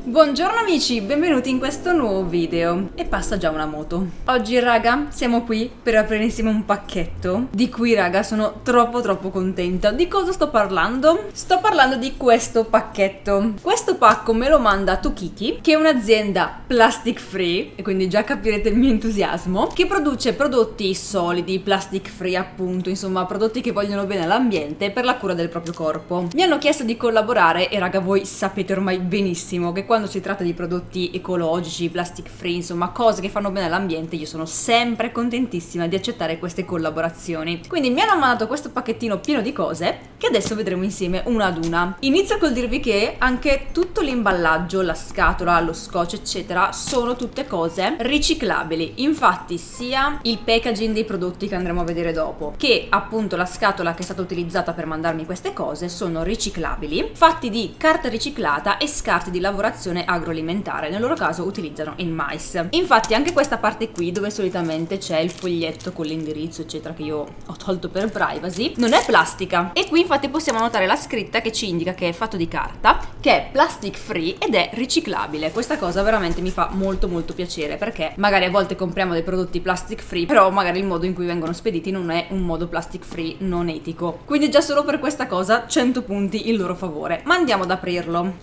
Buongiorno amici, benvenuti in questo nuovo video. E passa già una moto. Oggi raga siamo qui per aprire insieme un pacchetto di cui raga sono troppo contenta. Di cosa sto parlando? Sto parlando di questo pacchetto. Questo pacco me lo manda Tokiki, che è un'azienda plastic free, e quindi già capirete il mio entusiasmo, che produce prodotti solidi, plastic free appunto, insomma prodotti che vogliono bene all'ambiente per la cura del proprio corpo. Mi hanno chiesto di collaborare e raga voi sapete ormai benissimo che quando si tratta di prodotti ecologici, plastic free, insomma cose che fanno bene all'ambiente, io sono sempre contentissima di accettare queste collaborazioni. Quindi mi hanno mandato questo pacchettino pieno di cose che adesso vedremo insieme una ad una. Inizio col dirvi che anche tutto l'imballaggio, la scatola, lo scotch eccetera sono tutte cose riciclabili. Infatti sia il packaging dei prodotti che andremo a vedere dopo, che appunto la scatola che è stata utilizzata per mandarmi queste cose sono riciclabili, fatti di carta riciclata e scarti di lavorazione agroalimentare, nel loro caso utilizzano il mais. Infatti anche questa parte qui dove solitamente c'è il foglietto con l'indirizzo eccetera che io ho tolto per privacy non è plastica, e qui infatti possiamo notare la scritta che ci indica che è fatto di carta, che è plastic free ed è riciclabile. Questa cosa veramente mi fa molto piacere, perché magari a volte compriamo dei prodotti plastic free però magari il modo in cui vengono spediti non è un modo plastic free non etico, quindi già solo per questa cosa 100 punti in loro favore. Ma andiamo ad aprirlo.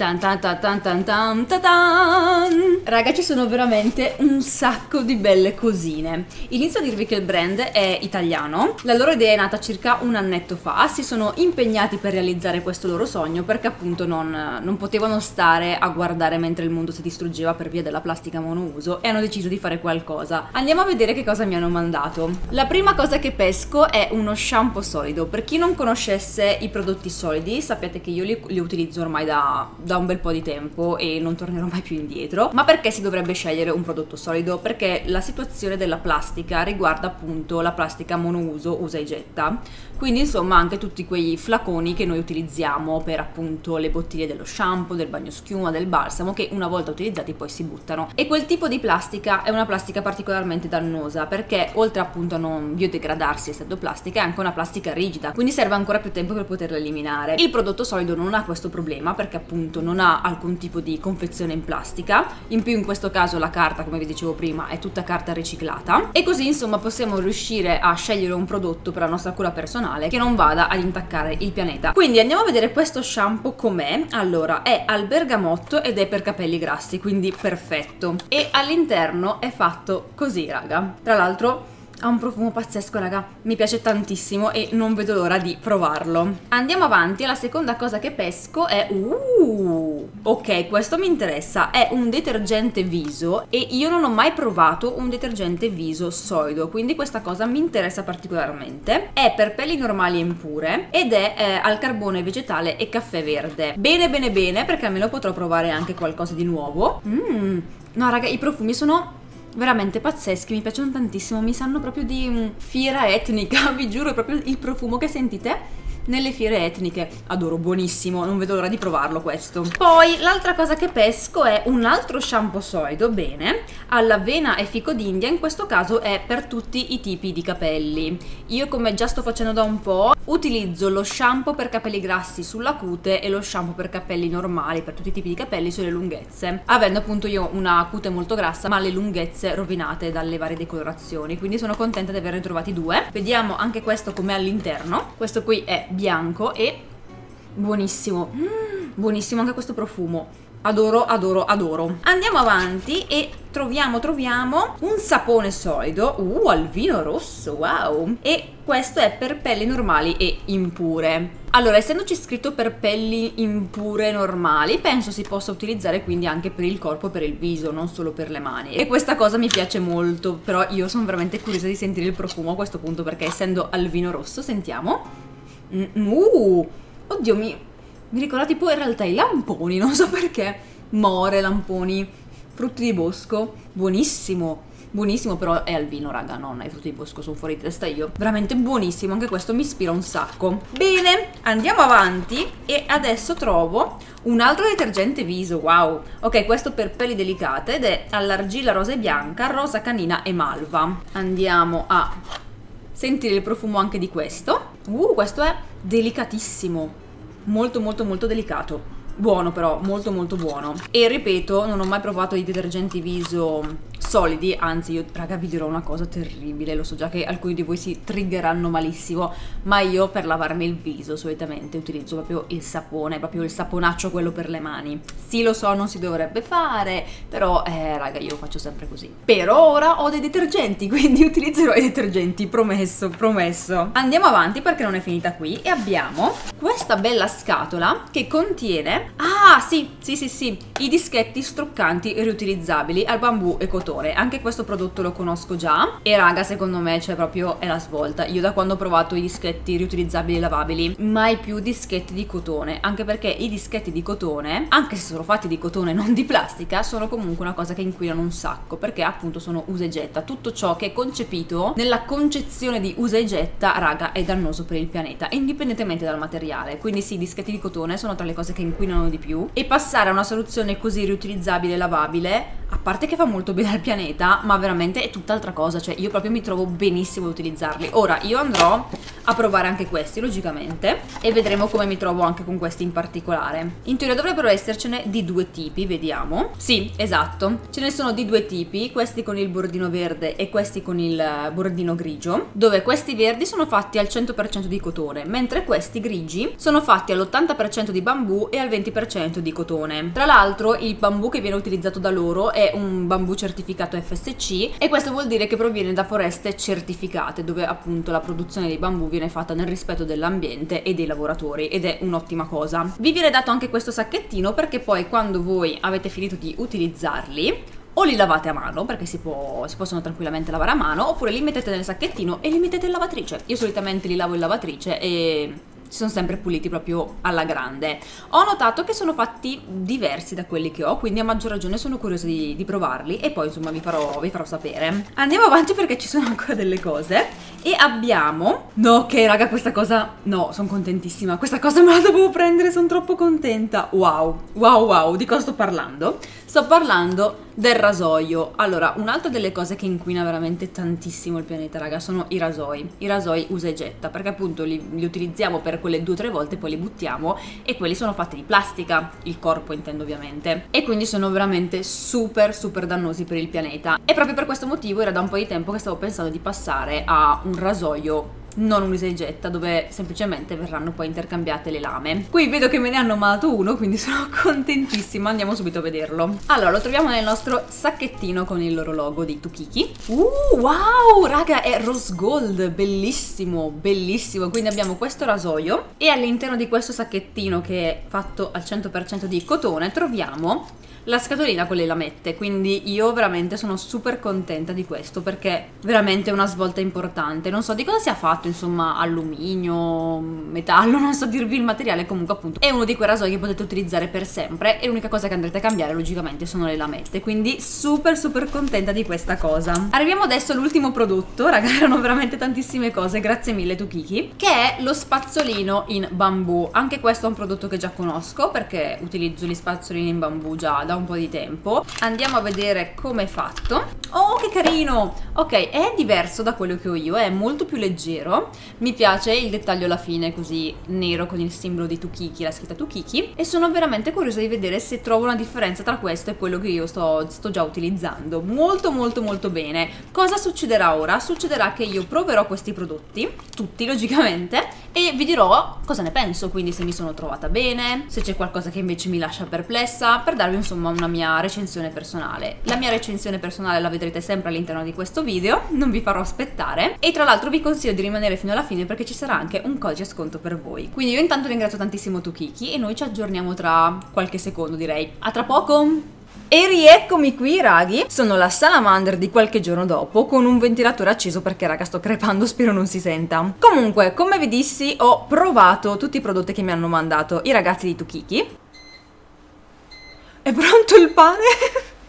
Raga, ci sono veramente un sacco di belle cosine. Inizio a dirvi che il brand è italiano, la loro idea è nata circa un annetto fa, si sono impegnati per realizzare questo loro sogno perché appunto non potevano stare a guardare mentre il mondo si distruggeva per via della plastica monouso e hanno deciso di fare qualcosa. Andiamo a vedere che cosa mi hanno mandato. La prima cosa che pesco è uno shampoo solido. Per chi non conoscesse i prodotti solidi, sapete che io li utilizzo ormai da un bel po' di tempo e non tornerò mai più indietro. Ma perché si dovrebbe scegliere un prodotto solido? Perché la situazione della plastica riguarda appunto la plastica monouso usa e getta, quindi insomma anche tutti quei flaconi che noi utilizziamo per appunto le bottiglie dello shampoo, del bagnoschiuma, del balsamo, che una volta utilizzati poi si buttano. E quel tipo di plastica è una plastica particolarmente dannosa perché oltre appunto a non biodegradarsi essendo plastica è anche una plastica rigida, quindi serve ancora più tempo per poterla eliminare. Il prodotto solido non ha questo problema perché appunto non ha alcun tipo di confezione in plastica, in più in questo caso la carta, come vi dicevo prima, è tutta carta riciclata, e così insomma possiamo riuscire a scegliere un prodotto per la nostra cura personale che non vada ad intaccare il pianeta. Quindi andiamo a vedere questo shampoo com'è. Allora, è al bergamotto ed è per capelli grassi, quindi perfetto, e all'interno è fatto così raga. Tra l'altro ha un profumo pazzesco raga, mi piace tantissimo e non vedo l'ora di provarlo. Andiamo avanti, la seconda cosa che pesco è ok, questo mi interessa, è un detergente viso e io non ho mai provato un detergente viso solido, quindi questa cosa mi interessa particolarmente. È per pelli normali e impure ed è al carbone vegetale e caffè verde. Bene perché almeno potrò provare anche qualcosa di nuovo. No raga, i profumi sono veramente pazzeschi, mi piacciono tantissimo, mi sanno proprio di fiera etnica, vi giuro, è proprio il profumo che sentite nelle fiere etniche. Adoro, buonissimo, non vedo l'ora di provarlo questo. Poi l'altra cosa che pesco è un altro shampoo solido, bene, all'avena e fico d'India, in questo caso è per tutti i tipi di capelli. Io, come già sto facendo da un po', utilizzo lo shampoo per capelli grassi sulla cute e lo shampoo per capelli normali, per tutti i tipi di capelli, sulle lunghezze, avendo appunto io una cute molto grassa ma le lunghezze rovinate dalle varie decolorazioni, quindi sono contenta di averne trovati due. Vediamo anche questo com'è all'interno. Questo qui è bianco e buonissimo, buonissimo anche questo profumo, adoro. Andiamo avanti e troviamo un sapone solido al vino rosso, wow, e questo è per pelli normali e impure. Allora, essendoci scritto per pelli impure normali, penso si possa utilizzare quindi anche per il corpo e per il viso, non solo per le mani, e questa cosa mi piace molto. Però io sono veramente curiosa di sentire il profumo a questo punto, perché essendo al vino rosso, sentiamo. Oddio, mi ricorda tipo in realtà i lamponi, non so perché. More, lamponi, frutti di bosco, buonissimo, però è al vino raga, non ai frutti di bosco, sono fuori di testa io. Veramente buonissimo, anche questo mi ispira un sacco. Bene, andiamo avanti e adesso trovo un altro detergente viso, wow. Ok, questo per pelli delicate ed è all'argilla rosa e bianca, rosa canina e malva. Andiamo a sentire il profumo anche di questo. Questo è delicatissimo, molto delicato. buono però, molto molto buono. E ripeto, non ho mai provato i detergenti viso solidi, anzi io raga vi dirò una cosa terribile, lo so già che alcuni di voi si triggeranno malissimo, ma io per lavarmi il viso solitamente utilizzo proprio il sapone, proprio il saponaccio, quello per le mani. Sì, lo so, non si dovrebbe fare, però raga io faccio sempre così. Per ora ho dei detergenti, quindi utilizzerò i detergenti, promesso, promesso. Andiamo avanti perché non è finita qui e abbiamo questa bella scatola che contiene, ah sì, i dischetti struccanti riutilizzabili al bambù e cotone. Anche questo prodotto lo conosco già e raga secondo me cioè proprio è la svolta. Io da quando ho provato i dischetti riutilizzabili e lavabili mai più dischetti di cotone, anche perché i dischetti di cotone, anche se sono fatti di cotone non di plastica, sono comunque una cosa che inquinano un sacco perché appunto sono usa e getta. Tutto ciò che è concepito nella concezione di usa e getta raga è dannoso per il pianeta indipendentemente dal materiale. Quindi sì, i dischetti di cotone sono tra le cose che inquinano di più e passare a una soluzione così riutilizzabile e lavabile, a parte che fa molto bene al pianeta, ma veramente è tutt'altra cosa, cioè io proprio mi trovo benissimo a utilizzarli. Ora io andrò a provare anche questi logicamente e vedremo come mi trovo anche con questi in particolare. In teoria dovrebbero essercene di due tipi, vediamo. Sì, esatto, ce ne sono di due tipi, questi con il bordino verde e questi con il bordino grigio, dove questi verdi sono fatti al 100% di cotone, mentre questi grigi sono fatti all'80% di bambù e al 20% di cotone. Tra l'altro il bambù che viene utilizzato da loro è un bambù certificato FSC e questo vuol dire che proviene da foreste certificate, dove appunto la produzione di bambù viene fatta nel rispetto dell'ambiente e dei lavoratori, ed è un'ottima cosa. Vi viene dato anche questo sacchettino perché poi quando voi avete finito di utilizzarli o li lavate a mano, perché si possono tranquillamente lavare a mano, oppure li mettete nel sacchettino e li mettete in lavatrice. Io solitamente li lavo in lavatrice e si sono sempre puliti proprio alla grande. Ho notato che sono fatti diversi da quelli che ho, quindi a maggior ragione sono curiosa di provarli e poi insomma vi farò sapere. Andiamo avanti perché ci sono ancora delle cose e abbiamo, no ok raga, questa cosa, no, sono contentissima, questa cosa me la dovevo prendere, sono troppo contenta. Wow, di cosa sto parlando? Sto parlando del rasoio. Allora, un'altra delle cose che inquina veramente tantissimo il pianeta, raga, sono i rasoi usa e getta, perché appunto li utilizziamo per quelle 2 o 3 volte, poi li buttiamo e quelli sono fatti di plastica, il corpo intendo ovviamente, e quindi sono veramente super dannosi per il pianeta. E proprio per questo motivo era da un po' di tempo che stavo pensando di passare a un rasoio non un usa e getta, dove semplicemente verranno poi intercambiate le lame. Qui vedo che me ne hanno mandato uno, quindi sono contentissima, andiamo subito a vederlo. Allora, lo troviamo nel nostro sacchettino con il loro logo di Tukiki. Wow, raga, è rose gold, bellissimo, bellissimo. Quindi abbiamo questo rasoio e all'interno di questo sacchettino che è fatto al 100% di cotone troviamo la scatolina con le lamette, quindi io veramente sono super contenta di questo perché veramente è una svolta importante. Non so di cosa sia fatto, insomma, alluminio, metallo, non so dirvi il materiale, comunque appunto è uno di quei rasoi che potete utilizzare per sempre e l'unica cosa che andrete a cambiare logicamente sono le lamette, quindi super contenta di questa cosa. Arriviamo adesso all'ultimo prodotto, raga, erano veramente tantissime cose, grazie mille Tukiki, che è lo spazzolino in bambù. Anche questo è un prodotto che già conosco perché utilizzo gli spazzolini in bambù già da un po' di tempo. Andiamo a vedere come è fatto. Oh, che carino! Ok, è diverso da quello che ho io, è molto più leggero. Mi piace il dettaglio alla fine, così nero con il simbolo di Tukiki, la scritta Tukiki, e sono veramente curiosa di vedere se trovo una differenza tra questo e quello che io sto già utilizzando. Molto bene. Cosa succederà ora? Succederà che io proverò questi prodotti, tutti logicamente, e vi dirò cosa ne penso, quindi se mi sono trovata bene, se c'è qualcosa che invece mi lascia perplessa, per darvi insomma una mia recensione personale. La mia recensione personale la vedrete sempre all'interno di questo video, non vi farò aspettare, e tra l'altro vi consiglio di rimanere fino alla fine perché ci sarà anche un codice sconto per voi. Quindi io intanto ringrazio tantissimo Tukiki e noi ci aggiorniamo tra qualche secondo, direi. A tra poco! E rieccomi qui, raghi. Sono la Salamander di qualche giorno dopo, con un ventilatore acceso perché, raga, sto crepando, spero non si senta. Comunque, come vi dissi, ho provato tutti i prodotti che mi hanno mandato i ragazzi di Tukiki. È pronto il pane?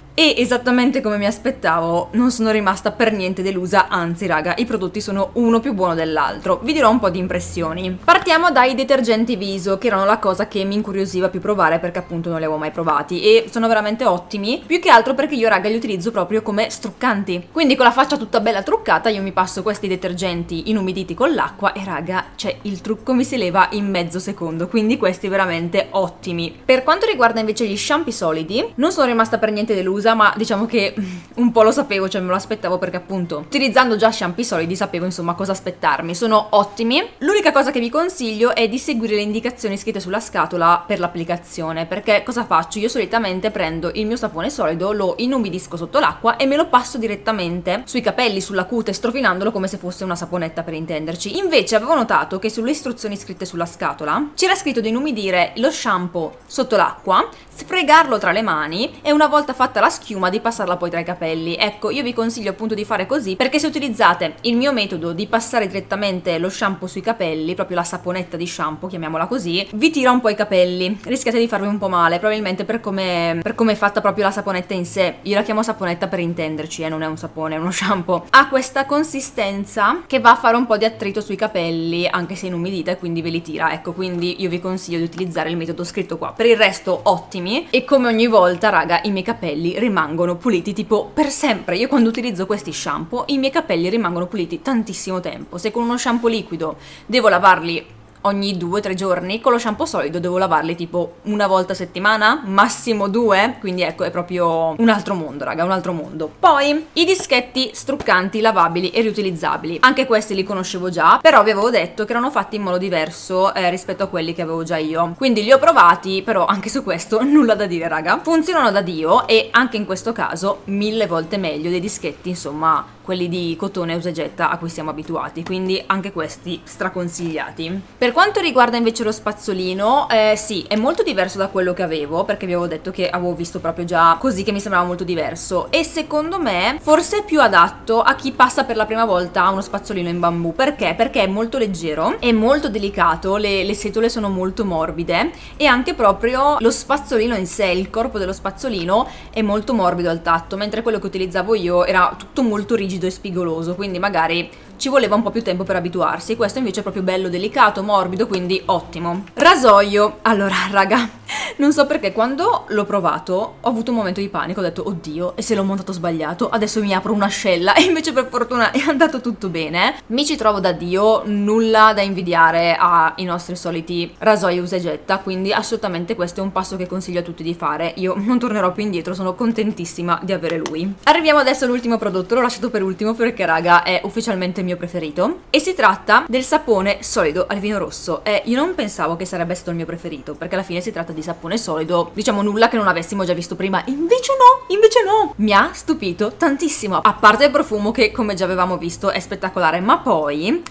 E esattamente come mi aspettavo, non sono rimasta per niente delusa, anzi raga, i prodotti sono uno più buono dell'altro. Vi dirò un po' di impressioni. Partiamo dai detergenti viso, che erano la cosa che mi incuriosiva più provare perché appunto non li avevo mai provati e sono veramente ottimi, più che altro perché io raga li utilizzo proprio come struccanti. Quindi con la faccia tutta bella truccata io mi passo questi detergenti inumiditi con l'acqua e raga, cioè il trucco mi si leva in mezzo secondo, quindi questi veramente ottimi. Per quanto riguarda invece gli shampoo solidi, non sono rimasta per niente delusa, ma diciamo che un po' lo sapevo, cioè me lo aspettavo perché appunto utilizzando già shampoo solidi sapevo insomma cosa aspettarmi. Sono ottimi. L'unica cosa che vi consiglio è di seguire le indicazioni scritte sulla scatola per l'applicazione, perché cosa faccio? Io solitamente prendo il mio sapone solido, lo inumidisco sotto l'acqua e me lo passo direttamente sui capelli, sulla cute, strofinandolo come se fosse una saponetta, per intenderci. Invece avevo notato che sulle istruzioni scritte sulla scatola c'era scritto di inumidire lo shampoo sotto l'acqua, sfregarlo tra le mani e una volta fatta la schiuma di passarla poi tra i capelli. Ecco, io vi consiglio appunto di fare così, perché se utilizzate il mio metodo di passare direttamente lo shampoo sui capelli, proprio la saponetta di shampoo, chiamiamola così, vi tira un po' i capelli, rischiate di farvi un po' male, probabilmente per come è fatta proprio la saponetta in sé. Io la chiamo saponetta per intenderci, non è un sapone, è uno shampoo. Ha questa consistenza che va a fare un po' di attrito sui capelli, anche se inumidita, e quindi ve li tira. Ecco, quindi io vi consiglio di utilizzare il metodo scritto qua. Per il resto ottimi, e come ogni volta raga i miei capelli rimangono puliti tipo per sempre. Io quando utilizzo questi shampoo i miei capelli rimangono puliti tantissimo tempo. Se con uno shampoo liquido devo lavarli ogni 2-3 giorni, con lo shampoo solido devo lavarli tipo una volta a settimana, massimo 2, quindi ecco è proprio un altro mondo raga, un altro mondo. Poi i dischetti struccanti lavabili e riutilizzabili, anche questi li conoscevo già, però vi avevo detto che erano fatti in modo diverso rispetto a quelli che avevo già io, quindi li ho provati, però anche su questo nulla da dire raga, funzionano da Dio e anche in questo caso 1000 volte meglio dei dischetti insomma quelli di cotone usa e getta a cui siamo abituati, quindi anche questi straconsigliati. Per quanto riguarda invece lo spazzolino, sì, è molto diverso da quello che avevo, perché vi avevo detto che avevo visto proprio già così che mi sembrava molto diverso, e secondo me forse è più adatto a chi passa per la prima volta a uno spazzolino in bambù. Perché? Perché è molto leggero, è molto delicato, le setole sono molto morbide e anche proprio lo spazzolino in sé, il corpo dello spazzolino è molto morbido al tatto, mentre quello che utilizzavo io era tutto molto rigido e spigoloso, quindi magari ci voleva un po' più tempo per abituarsi. Questo invece è proprio bello delicato, morbido, quindi ottimo. Rasoio, allora raga, non so perché quando l'ho provato ho avuto un momento di panico, ho detto oddio, e se l'ho montato sbagliato adesso mi apro un'ascella, e invece per fortuna è andato tutto bene. Mi ci trovo da Dio, nulla da invidiare ai nostri soliti rasoi usa e getta, quindi assolutamente questo è un passo che consiglio a tutti di fare. Io non tornerò più indietro, sono contentissima di avere lui. Arriviamo adesso all'ultimo prodotto, l'ho lasciato per ultimo perché raga è ufficialmente il mio preferito, e si tratta del sapone solido al vino rosso. Io non pensavo che sarebbe stato il mio preferito, perché alla fine si tratta di sapone solido, diciamo nulla che non avessimo già visto prima, invece no, mi ha stupito tantissimo, a parte il profumo che come già avevamo visto è spettacolare, ma poi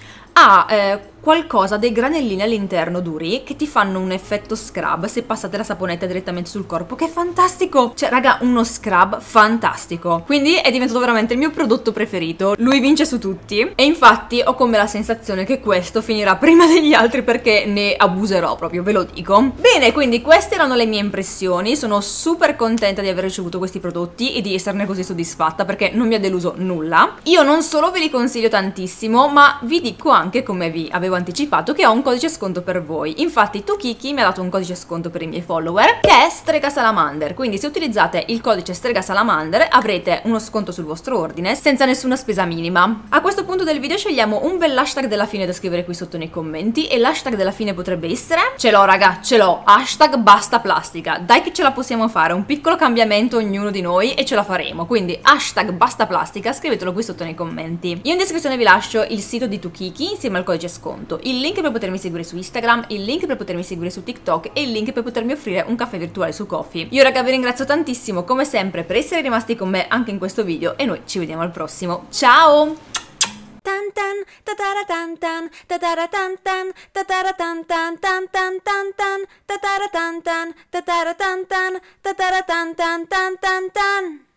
ha qualcosa, dei granellini all'interno duri che ti fanno un effetto scrub se passate la saponetta direttamente sul corpo, che è fantastico, cioè raga uno scrub fantastico, quindi è diventato veramente il mio prodotto preferito, lui vince su tutti e infatti ho come la sensazione che questo finirà prima degli altri perché ne abuserò proprio, ve lo dico. Bene, quindi queste erano le mie impressioni, sono super contenta di aver ricevuto questi prodotti e di esserne così soddisfatta perché non mi ha deluso nulla. Io non solo ve li consiglio tantissimo, ma vi dico anche, come vi avevo anticipato, che ho un codice sconto per voi. Infatti Tukiki mi ha dato un codice sconto per i miei follower che è Strega Salamander, quindi se utilizzate il codice Strega Salamander avrete uno sconto sul vostro ordine senza nessuna spesa minima. A questo punto del video scegliamo un bell'hashtag della fine da scrivere qui sotto nei commenti, e l'hashtag della fine potrebbe essere, ce l'ho raga, ce l'ho, hashtag basta plastica. Dai che ce la possiamo fare, un piccolo cambiamento ognuno di noi e ce la faremo, quindi hashtag basta plastica, scrivetelo qui sotto nei commenti. Io in descrizione vi lascio il sito di Tukiki insieme al codice sconto, il link per potermi seguire su Instagram, il link per potermi seguire su TikTok e il link per potermi offrire un caffè virtuale su Ko-fi. Io raga vi ringrazio tantissimo come sempre per essere rimasti con me anche in questo video e noi ci vediamo al prossimo. Ciao! Tan tan tatara tan tan tatara tan tan tatara tan tan tan tan tan tan tatara tan tan tatara tan tan tatara tan tan tan tan tan